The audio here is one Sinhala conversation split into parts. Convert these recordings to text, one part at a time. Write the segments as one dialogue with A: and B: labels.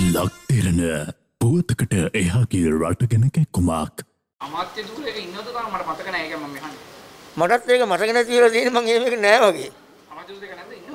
A: ලක් දෙරණ පුවතකට එහාගේ රට ගැන කැක්කුමක්.
B: අමාත්‍ය දුරේක ඉන්නවද තාම මට මතක නැහැ ඒක මම මෙහන්නේ.
C: මටත් ඒක මතක නැති වෙලා තියෙන මම එහෙම එක නෑ වගේ.
B: අමාත්‍ය දුරේක නැද්ද ඉන්නවද?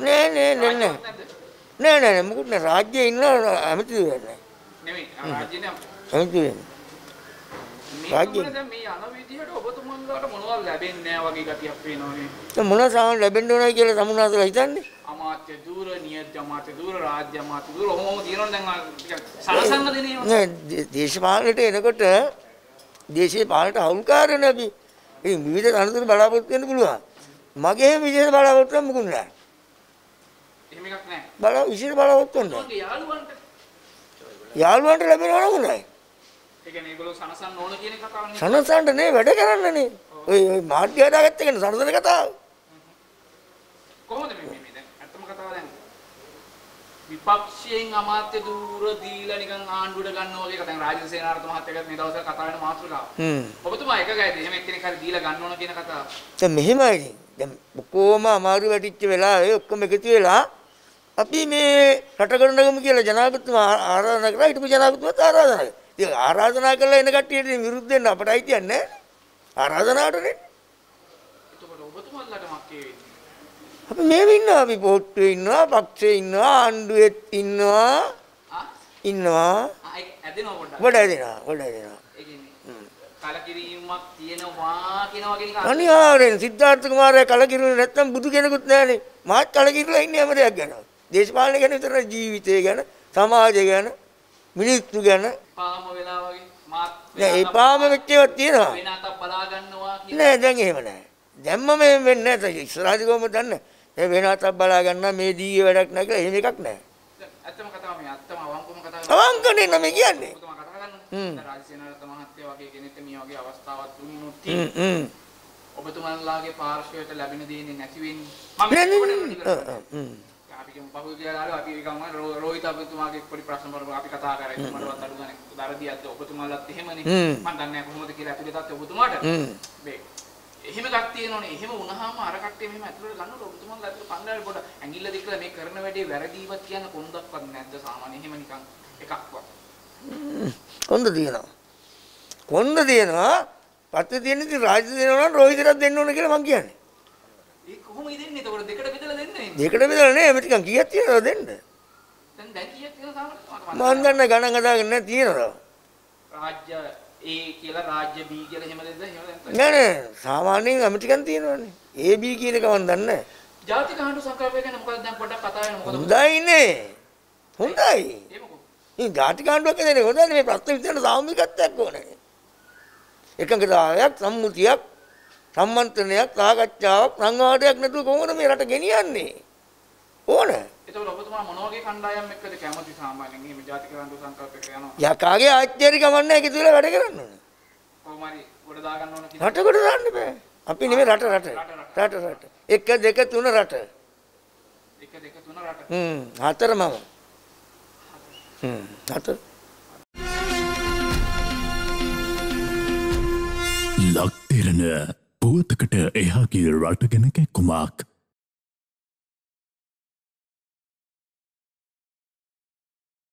C: නෑ මොකුත් නෑ රාජ්‍යයේ ඉන්න ඇමති වෙන්නේ.
B: නෙමෙයි රාජ්‍යනේ
C: ඇමති වෙන්නේ.
B: රාජ්‍ය දැන් මේ යන විදිහට ඔබතුමන්ලාට මොනවද ලැබෙන්නේ නැහැ වගේ ගතියක් පේනවනේ.
C: දැන් මොනවා සාමාන්‍ය ලැබෙන්න ඕනයි කියලා සමුනාසලා හිතන්නේ?
B: අමාත්‍ය දුර, නියත අමාත්‍ය දුර, රාජ්‍ය අමාත්‍ය දුර ඔහොම තියෙනවනේ දැන් සලසන්න දෙන්නේ.
C: නෑ දේශපාලනයට එනකොට දේශීය පාලනට අවුල්කාරයනේ අපි. ඒ විවිධ අනුතුරු බලාපොරොත්තු වෙන්න පුළුවන්. මගේ විශේෂ බලාපොරොත්තු මොකුත් නෑ.
B: එහෙම එකක් නෑ.
C: විශේෂ බලාපොරොත්තු නෑ.
B: ඔයගේ
C: යාළුවන්ට ලැබෙනව නෝනයි.
B: ඒ කියන්නේ ඒගොල්ලෝ සනසන්න ඕන කියන කතාවනේ.
C: සනසන්න නේ වැඩ කරන්නනේ. ඔය මාධ්‍ය හදාගත්ත එක සනසන කතාව.
B: කොහොමද මේ දැන් අත්තම කතාව දැන් විපක්ෂයෙන් අමාත්‍ය දුර දීලා නිකන් ආණ්ඩුවට ගන්නවා වගේ කතාවක් රාජ්‍ය සේනාධිපති මහත්තයාත් මේ දවස්වල කතා වෙන මාතෘකාව. ඔබතුමා එකගයිද එහෙම එක්කෙනෙක් හරි දීලා ගන්න ඕන කියන කතාව.
C: දැන් මෙහෙමයි. දැන් කොහොම අමාරු වැටිච්ච වෙලාවේ ඔක්කොම එකතු වෙලා අපි මේ රට කරනගමු කියලා ජනාධිපතිතුමා ආරාධනා කරා. ඊට පස්සේ ජනාධිපතිතුමාත් ආරාධනා කළා. ඉතින් ආරාධනා කළා එන කට්ටියට විරුද්ධ වෙන්න අපට අයිතියක් නැහැ. ආරාධනාවටනේ.
B: එතකොට ඔබතුමාලාට මක්කේ වෙන්නේ?
C: අපි මේව ඉන්නවා. අපි පොට්ටුවේ ඉන්නවා, පක්ෂේ ඉන්නවා, ආණ්ඩුවෙත් ඉන්නවා.
B: ඇදෙනවා පොඩ්ඩක්.
C: ගොඩ ඇදෙනවා.
B: ඒ කියන්නේ කලකිරීමක් තියෙනවා කියන වගේ නිකන්.
C: අනිවාර්යෙන් සිද්ධාර්ථ කුමාරයා කලකිරුනේ නැත්නම් බුදු කෙනෙකුත් නැහනේ. මාත් කලකිරලා ඉන්නේ හැම දෙයක් ගැන. දේශපාලනය ගැන විතර ජීවිතය ගැන, සමාජය ගැන, මිනිස්සු ගැන.
B: පාම වෙලා වගේ මාත්
C: නෑ ඒ පාම වෙච්ච ඒවා තියෙනවා.
B: වෙනතක් බලා ගන්නවා කියන.
C: නෑ දැන් එහෙම නෑ. දැම්ම මේ වෙන්නේ නැහැ. ඉස්සරහදී කොහොමද දන්නේ? මේ වෙනතක් බලා ගන්න මේ දීගේ වැඩක් නැහැ කියලා එහෙම එකක් නෑ.
B: ඇත්තම කතාව මේ අත්තම අවංකම කතාව.
C: අවංකනේ නම කියන්නේ.
B: ඔබතුමා කතා කරන්නේ. රාජ්‍ය සේනාධිපති මහත්තයා වගේ කෙනෙක්ට මේ වගේ අවස්ථාවක් දුන්නොත් ඔබතුමන්ලාගේ පාර්ශවයට ලැබෙන දෙන්නේ නැති වෙන්නේ. අපි කියමු පහුගිය කාලේ අපි ගම රෝහිත ඔබතුමාගේ පොඩි ප්‍රශ්න වලට අපි කතා කරා. මටවත් අඩු ගානේ දරදියත් ඔබතුමාලත් එහෙමනේ. මම දන්නේ නැහැ කොහොමද කියලා ඇතුළේ තත් ඔබතුමාට. මේ එහෙම එකක් තියෙනවනේ. එහෙම වුණාම අර කට්ටිය මෙහෙම ඇතුළට ගන්නකොට ඔබතුමාලා ඇතුළේ පංගාල පොඩ ඇඟිල්ල දික්කලා මේ කරන වැඩේ වැරදීවත් කියන කොන්දක්වත් නැද්ද සාමාන්‍ය එහෙම නිකන් එකක්වත්.
C: කොන්ද තියෙනවා. පත්තේ තියෙන ඉතින් රාජ්‍ය දෙනවා නම් රෝහිතට දෙන්න ඕන කියලා මං කියන්නේ.
B: ඒ කොහොමද දෙන්නේ? එතකොට දෙකට බෙදලා දෙන්නේ.
C: දෙකට බෙදලා නේ මේ ටිකක් කීයක් තියෙනවද දෙන්න?
B: දැන් කීයක් තියෙනවද සාමාන්‍යයෙන්?
C: මං දන්නේ ගණන් හදාගෙන නැහැ තියෙනවා.
B: රාජ්‍ය A කියලා රාජ්‍ය B කියලා එහෙම දෙද්ද එහෙම දැන්
C: නෑ සාමාන්‍යයෙන් අම ටිකක් තියෙනවනේ. A B කියන එක මං දන්නේ නැහැ.
B: ජාතික ආණ්ඩු සංකල්පය ගැන මොකද දැන් පොඩ්ඩක් කතා වෙන මොකද?
C: හොඳයි.
B: ඒ මොකද?
C: මේ ජාතික ආණ්ඩුවක් කියන්නේ හොඳයි මේ ප්‍රශ්න විසඳන්න සාමූහිකත්වයක් ඕනේ. එකඟතාවයක්, සම්මුතියක්, සම්මන්ත්‍රණයක්, සාකච්ඡාවක්, සංවාදයක් නැතුව කොහොමද මේ රට ගෙනියන්නේ? ඕන.
B: ඒතකොට ඔබතුමා මොන වගේ කණ්ඩායම් එක්කද කැමති සාමාන්‍යයෙන් මේ ජාතික ආණ්ඩු සංකල්පයක යනවා?
C: යකාගේ ආච්චේරි කමන්නේ ඒක තුල වැඩ කරන්න ඕන.
B: කොහොම හරි ගොඩ දා ගන්න ඕන
C: රට කොට දාන්න බෑ. අපි නෙමෙයි රට. 1 2 3 රට.
B: 1 2 3 රට.
C: හතර මම. හතර.
A: ලක් දෙරණ පුවතකට එහාගේ රට ගැන කැක්කුමක්.